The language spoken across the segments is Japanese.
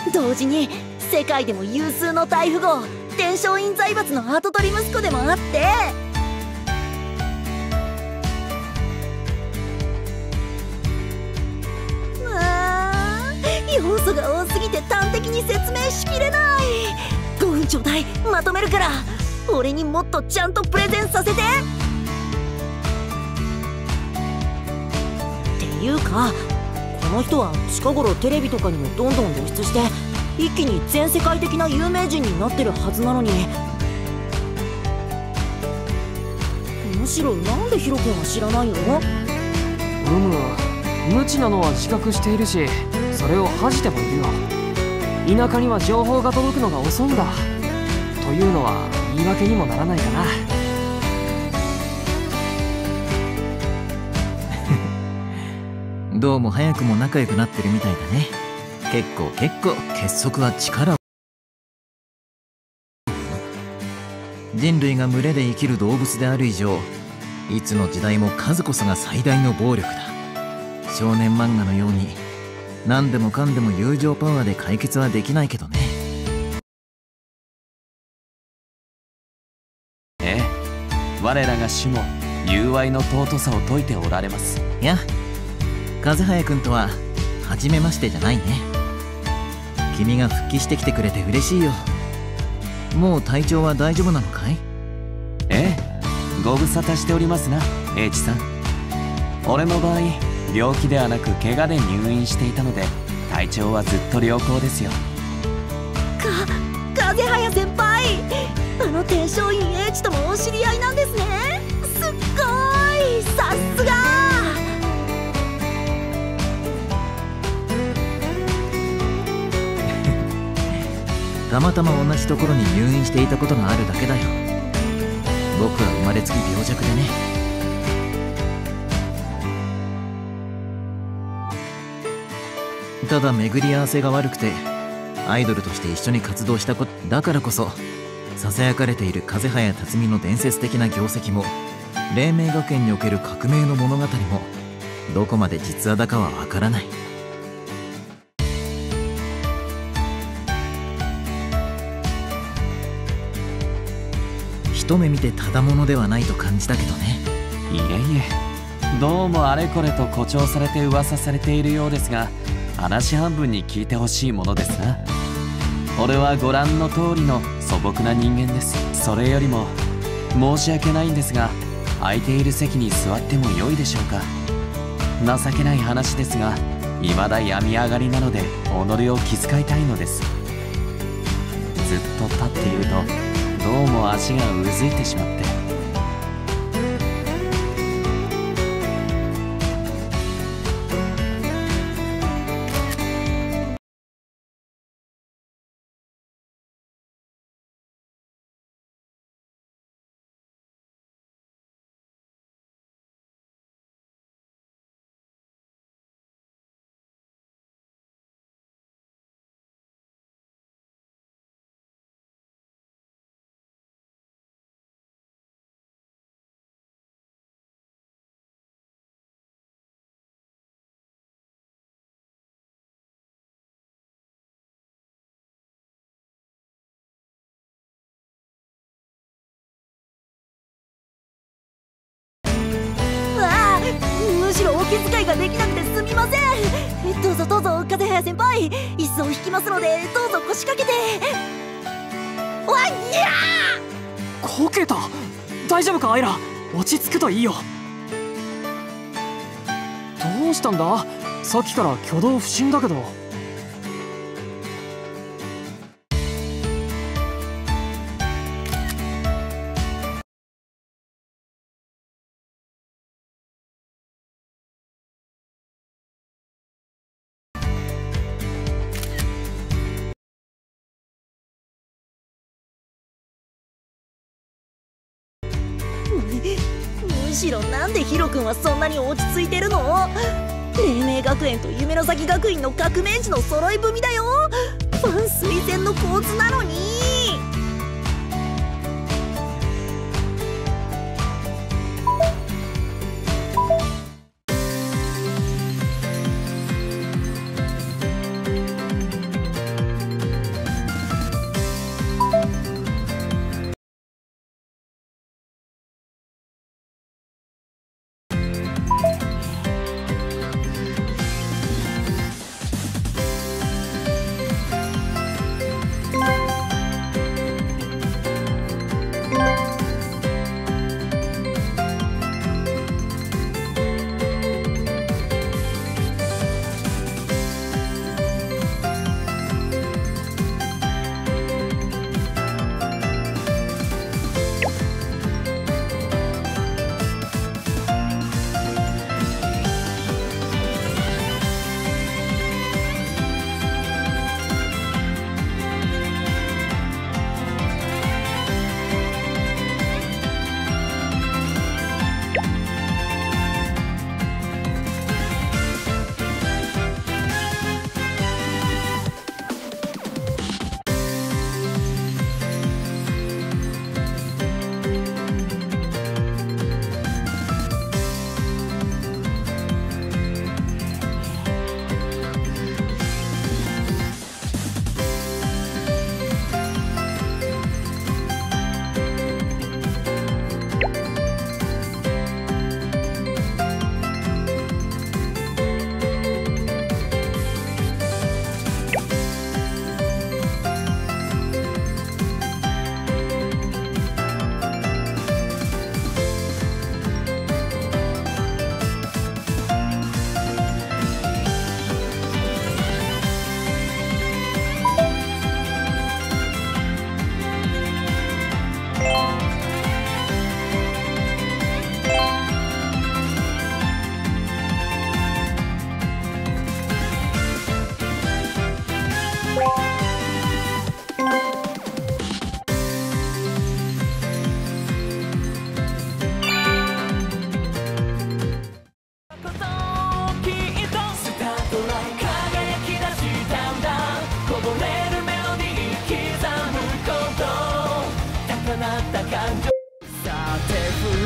同時に世界でも有数の大富豪天璋院財閥の跡取り息子でもあって、要素が多すぎて端的に説明しきれない。5分ちょうだい、まとめるから。俺にもっとちゃんとプレゼンさせて。っていうか、この人は近頃テレビとかにもどんどん露出して一気に全世界的な有名人になってるはずなのに、むしろなんでヒロ君は知らないの？ 無知なのは自覚しているし、それを恥じてもいるよ。田舎には情報が届くのが遅いんだというのは言い訳にもならないかな。 どうも早くも仲良くなってるみたいだね。結構結束は力を。人類が群れで生きる動物である以上、いつの時代も数こそが最大の暴力だ。少年漫画のように何でもかんでも友情パワーで解決はできないけどね。 ええ、我らが主も友愛の尊さを説いておられます。 いや、風早くんとは初めましてじゃないね。君が復帰してきてくれて嬉しいよ。もう体調は大丈夫なのかい？ ええ、ご無沙汰しておりますな、英知さん。俺の場合、病気ではなく怪我で入院していたので体調はずっと良好ですよ。 風早先輩、あの天璋院英知ともお知り合いなんですね。すっごい、さすが。 たまたま同じところに入院していたことがあるだけだよ。僕は生まれつき病弱でね。ただ巡り合わせが悪くてアイドルとして一緒に活動したことだからこそ、ささやかれている風早辰巳の伝説的な業績も黎明学園における革命の物語もどこまで実話だかはわからない。一目見てただものではないと感じたけどね。 いえいえ、どうもあれこれと誇張されて噂されているようですが、話半分に聞いてほしいものですな。俺はご覧の通りの素朴な人間です。それよりも申し訳ないんですが、空いている席に座っても良いでしょうか。情けない話ですが、未だ病み上がりなので己を気遣いたいのです。ずっと立っているとどうも足がうずいてしまって。 むしろお気遣いができなくてすみません。どうぞどうぞ、風早先輩、椅子を引きますのでどうぞ腰掛けて。わっいやこけた。大丈夫かアイラ、落ち着くといいよ。どうしたんだ、さっきから挙動不審だけど。 むしろなんでヒロ君はそんなに落ち着いてるの？黎明学園と夢の咲学院の革命児の揃い踏みだよ。ファン推薦の構図なのに。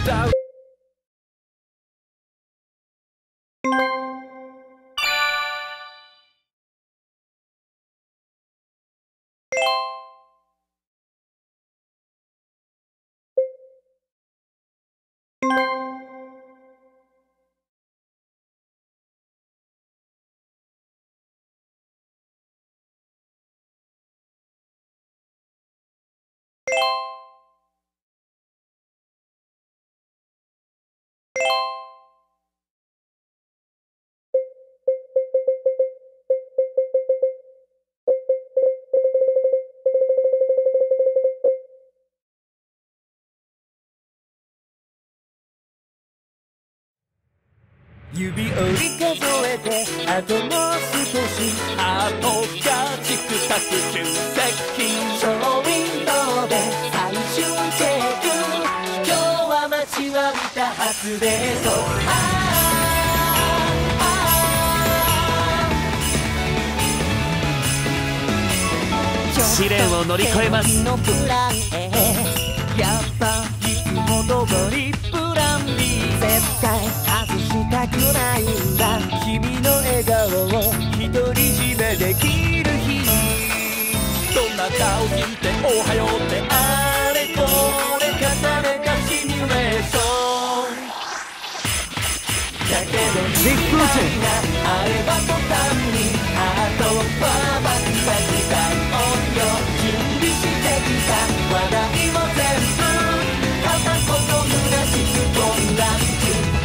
歌う指折り数えてあともう少しあとがチクタク中接近ショーウィンドウで最終チェック今日は待ちわびた初デート試練を乗り越えます。やっぱいつも通りプラン B 絶対外したくないんだ君の笑顔を独り占めできる日どんな顔見ておはようってあれこれ重ねたシミュレーションだけど時間があれば途端にあとは待ちた時間準備してきた話題も全部片言虚しく混乱中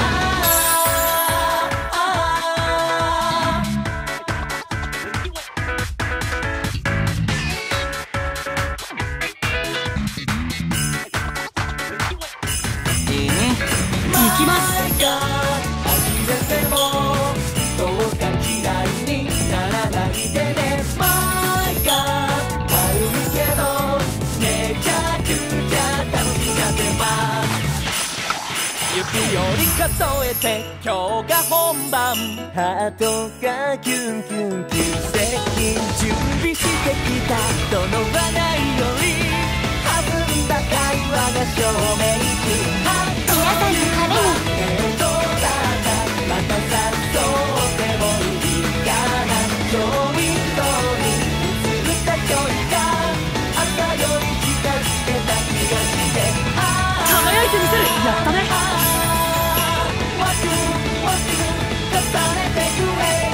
行きます初めてもどうか嫌いにならないでねマイガー悪いけどめちゃくちゃ楽しがってます指より数えて今日が本番ハートがキュンキュン急接近準備してきたどの話題より弾んだ会話が証明皆さんのためにまたさそうでもいいかなショーウィンドウに映った距離が朝より近づけた気がして輝いてみせるやったねワクワク重ねてくれ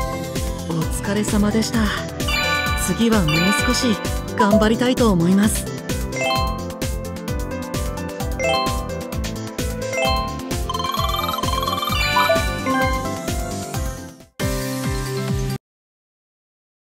お疲れ様でした。次はもう少し頑張りたいと思います。